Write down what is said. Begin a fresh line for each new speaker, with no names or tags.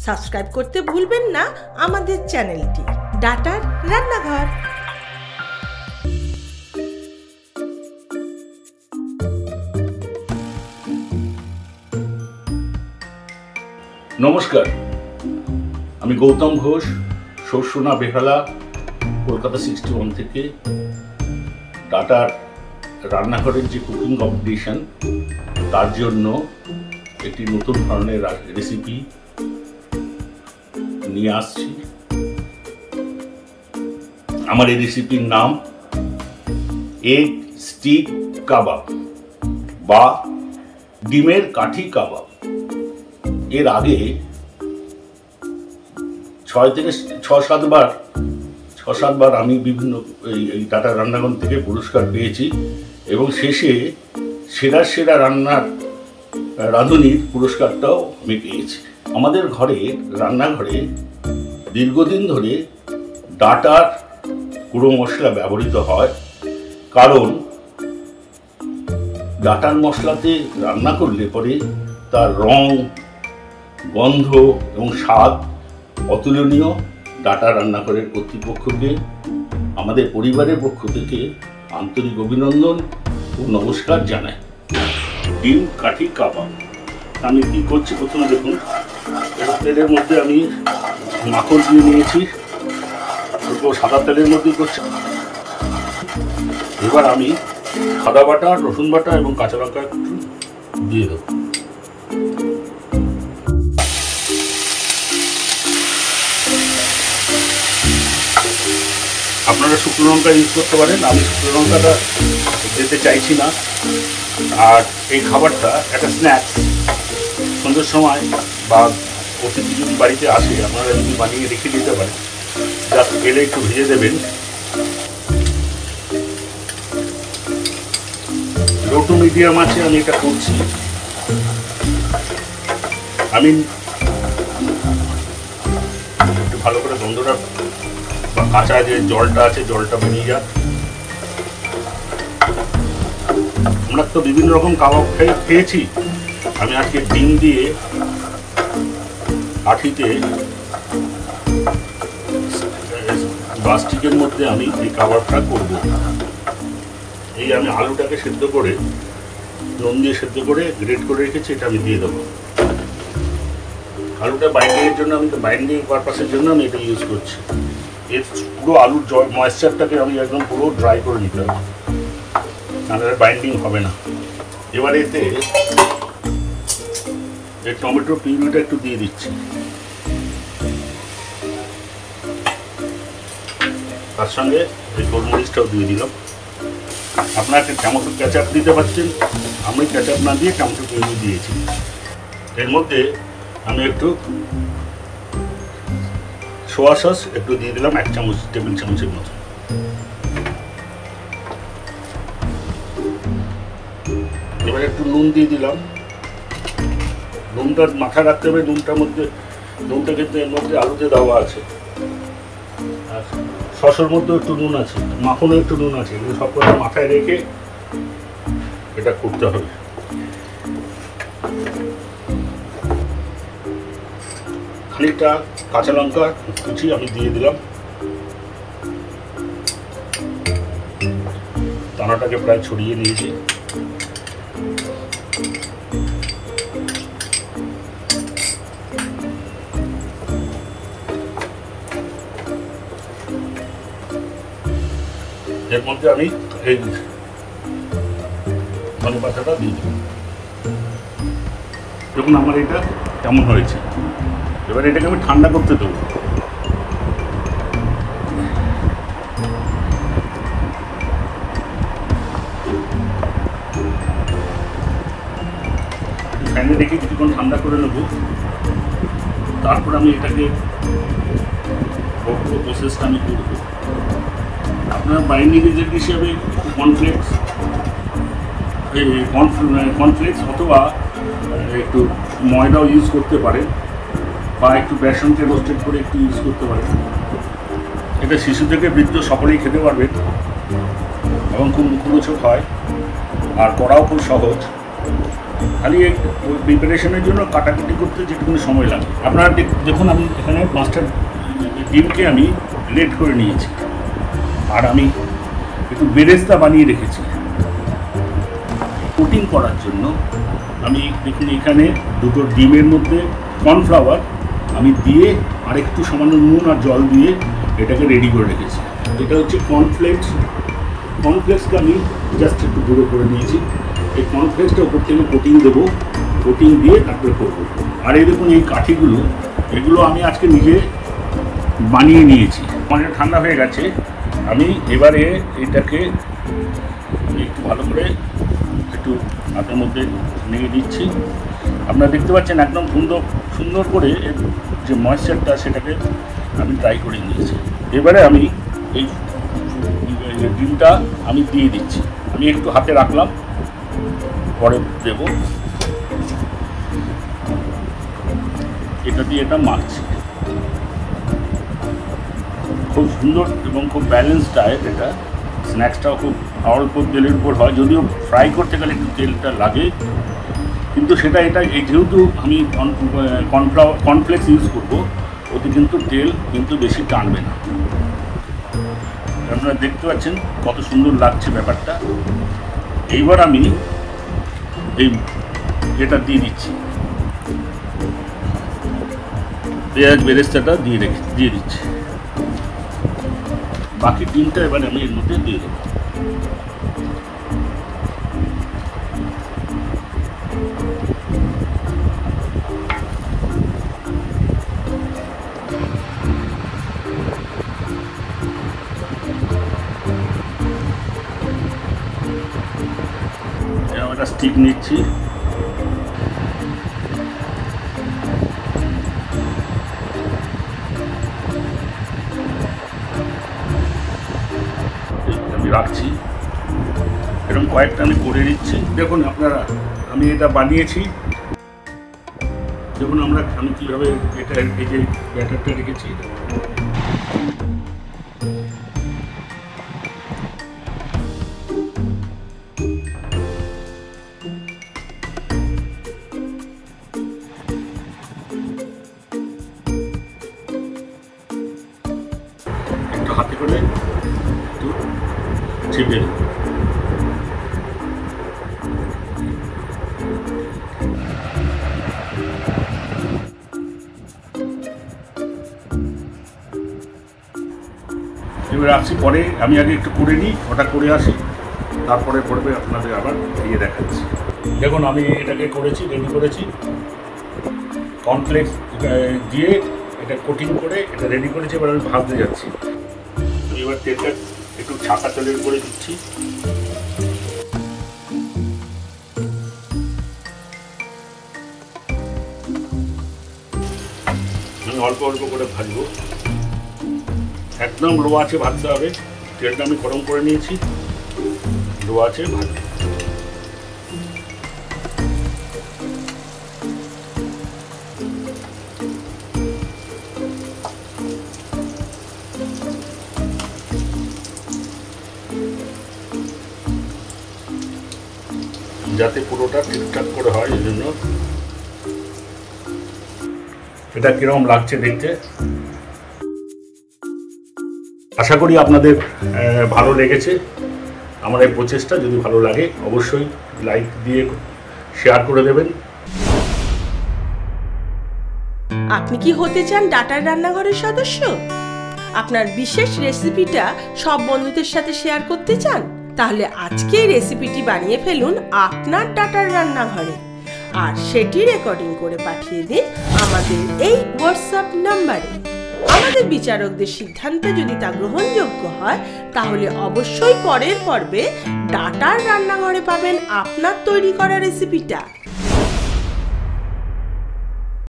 Subscribe করতে ভুলবেন না আমাদের চ্যানেলটি ডাটার রান্নাঘর।
নমস্কার, আমি গৌতম ঘোষ, শস্যনা বেহালা, কলকাতা 61 থেকে টাটার রান্নাঘরের যে কুকিং কম্পিটিশন তার জন্য একটি নতুন ধরনের রেসিপি নিয়ে আসছি। আমার এই রেসিপির নাম এগ স্টিক কাবাব বা ডিমের কাঠি কাবাব। এর আগে 6-7 বার আমি বিভিন্ন এই টাটা রান্নাঘর থেকে পুরস্কার পেয়েছি এবং শেষে সেরা রাঁধুনির পুরস্কারটাও আমি পেয়েছি। আমাদের রান্নাঘরে দীর্ঘদিন ধরে ডাটার গুঁড়ো মশলা ব্যবহৃত হয়, কারণ ডাটার মশলাতে রান্না করলে পরে তার রং, গন্ধ এবং স্বাদ অতুলনীয়। ডাটা রান্নাঘরের কর্তৃপক্ষকে আমাদের পরিবারের পক্ষ থেকে আন্তরিক অভিনন্দন ও নমস্কার জানাই। ডিম কাঠি কাবাব আমি কি করছি প্রথমে দেখুন, তেলের মধ্যে আমি মাখন দিয়ে নিয়েছি, অল্প সাদা তেলের মধ্যে করছি। এবার আমি আদা বাটা, রসুন বাটা এবং কাঁচা লঙ্কা দিয়ে দেবো। আপনারা শুকনো লঙ্কা ইউজ করতে পারেন, আমি শুকনো লঙ্কাটা দিতে চাইছি না। আর এই খাবারটা একটা স্ন্যাক্স, সন্ধ্যের সময় বা অতিথি যদি বাড়িতে আসে আপনারা যদি বানিয়ে রেখে দিতে পারেন, জাস্ট এলে একটু ভেজে দেবেন। লো টু মিডিয়াম আছে আমি এটা করছি। আমি একটু ভালো করে গন্ধটা বা কাঁচা যে জলটা আছে জলটা বেরিয়ে যাক। আমরা তো বিভিন্ন রকম কাবাব খেয়েছি, আমি আজকে ডিম দিয়ে কাঠিতে প্লাস্টিকের মধ্যে আমি এই কাবাবটা করব। এই আমি আলুটাকে সেদ্ধ করে নুন দিয়ে সেদ্ধ করে গ্রেট করে রেখেছি, এটা আমি দিয়ে দেবো। আলুটা বাইন্ডিংয়ের জন্য, আমি তো বাইন্ডিং পারপাসের জন্য আমি এটা ইউজ করছি। এর পুরো আলুর ময়েশ্চারটাকে আমি একদম পুরো ড্রাই করে নিতে হবে, নাহলে বাইন্ডিং হবে না। এবার এতে এই টমেটো পিউরিটা একটু দিয়ে দিচ্ছি, তার সঙ্গে এই গোলমরিচটাও দিয়ে দিলাম। আপনারা টমেটো কেচাপ দিতে পারছেন, আমি কেচাপ না দিয়ে টমেটো পিউরি দিয়েছি। এর মধ্যে আমি একটু সোয়া সস একটু দিয়ে দিলাম, 1 টেবিল চামচের মতো। এবার একটু নুন দিয়ে দিলাম। নুনটা মাথায় রাখতে হবে, নুনটা কিন্তু এর মধ্যে আলুতে দেওয়া আছে, আর সসের মধ্যেও একটু নুন আছে, মাখনে একটু নুন আছে। এগুলো সব কথা মাথায় রেখে এটা করতে হবে। খানিকটা কাঁচা লঙ্কা কুচি আমি দিয়ে দিলাম, দানাটাকে প্রায় ছড়িয়ে নিয়েছি। এর মধ্যে আমি এই ধনে পাতাটা দিয়ে দিলাম। দেখুন আমার এটা কেমন হয়েছে। এবার এটাকে আমি ঠান্ডা করতে দেবো। ফ্যানে রেখে কিছুক্ষণ ঠান্ডা করে নেবো, তারপর আমি এটাকে প্রসেসটা আমি করবো। আপনার বাইন্ডিং এজেন্ট হিসেবে কর্নফ্লেক্স অথবা একটু ময়দাও ইউজ করতে পারেন, বা একটু বেসনকে রোস্টেড করে একটু ইউজ করতে পারেন। এটা শিশু থেকে বৃদ্ধ সকলেই খেতে পারবেন এবং খুব মুখরোচক হয়, আর করাও খুব সহজ। খালি এই প্রিপারেশনের জন্য কাটাকুটি করতে যেটুকুনি সময় লাগে। আপনারা দেখুন আমি এখানে 5টা ডিমকে আমি গ্রেট করে নিয়েছি, আর আমি একটু বেরেস্তা বানিয়ে রেখেছি কোটিং করার জন্য। আমি দেখুন এখানে 2টো ডিমের মধ্যে কর্নফ্লাওয়ার আমি দিয়ে আর একটু সামান্য নুন আর জল দিয়ে এটাকে রেডি করে রেখেছি। এটা হচ্ছে কর্নফ্লেক্সকে আমি জাস্ট একটু গুঁড়ো করে নিয়েছি। এই কর্নফ্লেক্সটা উপর থেকে কোটিং দেবো, কোটিং দিয়ে তারপরে করবো। আর এই দেখুন এই কাঠিগুলো, এগুলো আমি আজকে নিজে বানিয়ে নিয়েছি। অনেক ঠান্ডা হয়ে গেছে, আমি এবারে এটাকে একটু ভালো করে একটু হাতের মধ্যে নিয়ে দিচ্ছি। আপনারা দেখতে পাচ্ছেন একদম সুন্দর করে যে ময়েশ্চারটা সেটাকে আমি ড্রাই করে নিয়েছি। এবারে আমি এই ডিমটা আমি দিয়ে দিচ্ছি। আমি একটু হাতে রাখলাম, পরে দেব। এটা দিয়ে এটা মাখছি। খুব সুন্দর এবং খুব ব্যালেন্সড ডায়েট এটা। স্ন্যাক্সটাও খুব অল্প তেলের উপর হয়, যদিও ফ্রাই করতে গেলে একটু তেলটা লাগে, কিন্তু সেটা যেহেতু আমি কর্নফ্লেক্স ইউজ করবো, ওতে কিন্তু তেল কিন্তু বেশি টানবে না। আপনারা দেখতে পাচ্ছেন কত সুন্দর লাগছে ব্যাপারটা। এইবার আমি এটা দিয়ে দিচ্ছি, পেঁয়াজ বেরেস্তাটা দিয়ে দিচ্ছি। বাকি ডিমটা এবার আমি এর মধ্যে দিয়ে দেবো। একটা স্টিক নিচ্ছি, আমি রাখছি। এরকম কয়েকটা আমি করে নিচ্ছি। দেখুন আপনারা, আমি এটা বানিয়েছি। দেখুন আমি কীভাবে এটা এই যে ব্যাটারটা রেখেছি, একটু হাতে করে একটু চেপে দেবো। এবার আসছি, পরে আমি আগে একটু করে নিই, ওটা করে আসি, তারপরে পড়বে আপনাদের আবার দিয়ে দেখাচ্ছি। দেখুন আমি এটাকে করেছি, রেডি করেছি। কর্নফ্লেক্স দিয়ে এটা কোটিং করে এটা রেডি করেছি। এবার আমি ভাজতে যাচ্ছি। এবার তেলটা একটু ছাঁকা তেলের করে দিচ্ছি। আমি অল্প অল্প করে ভাজবো, একদম লো আছে ভাজতে হবে। তেলটা আমি গরম করে নিয়েছি, লো আছে ভাজবো। যাতে পুরোটা ঠিকঠাক করে হয়, এই জন্য। এটা কিরকম লাগছে দেখতে, আশা করি আপনাদের ভালো লেগেছে আমার এই প্রচেষ্টা। যদি ভালো লাগে অবশ্যই লাইক দিয়ে শেয়ার করে দেবেন।
আপনি কি হতে চান ডাটার রান্নাঘরের সদস্য? আপনার বিশেষ রেসিপিটা সব বন্ধুদের সাথে শেয়ার করতে চান? তাহলে আজকেই রেসিপিটি বানিয়ে ফেলুন আপনার ডাটার রান্নাঘরে, আর সেটি রেকর্ডিং করে পাঠিয়ে দিন আমাদের এই হোয়াটসঅ্যাপ নাম্বারে। আমাদের বিচারকদের সিদ্ধান্তে যদি তা গ্রহণযোগ্য হয়, তাহলে অবশ্যই পরের পর্বে ডাটার রান্নাঘরে পাবেন আপনার তৈরি করা রেসিপিটা।